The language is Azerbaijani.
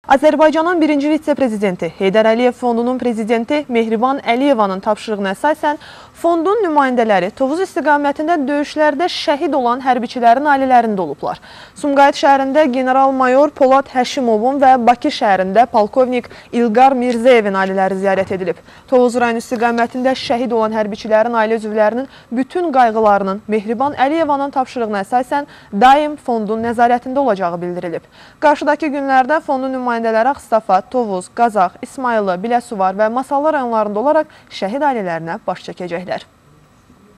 Azərbaycanın birinci vitse-prezidenti Heydər Əliyev Fondunun prezidenti Mehriban Əliyevanın tapşırığına əsasən fondun nümayəndələri Tovuz istiqamətində döyüşlərdə şəhid olan hərbiçilərin ailələrində olublar. Sumqayıt şəhərində general-mayor Polad Həşimovun və Bakı şəhərində polkovnik İlqar Mirzəyevin ailələri ziyarət edilib. Tovuz rayon istiqamətində şəhid olan hərbiçilərin ailə üzvlərinin bütün qayğılarının Mehriban Əliyevanın tapşırığına əsasən daim fondun nəzarətində olacağı bildirilib. Qarşıdakı günlərdə fondun nümayəndələri Ağstafa, Tovuz, Qazax, İsmayılı, Biləsuvar və Masallı rayonlarında olaraq şəhid ailələrinə baş çəkəcəklər.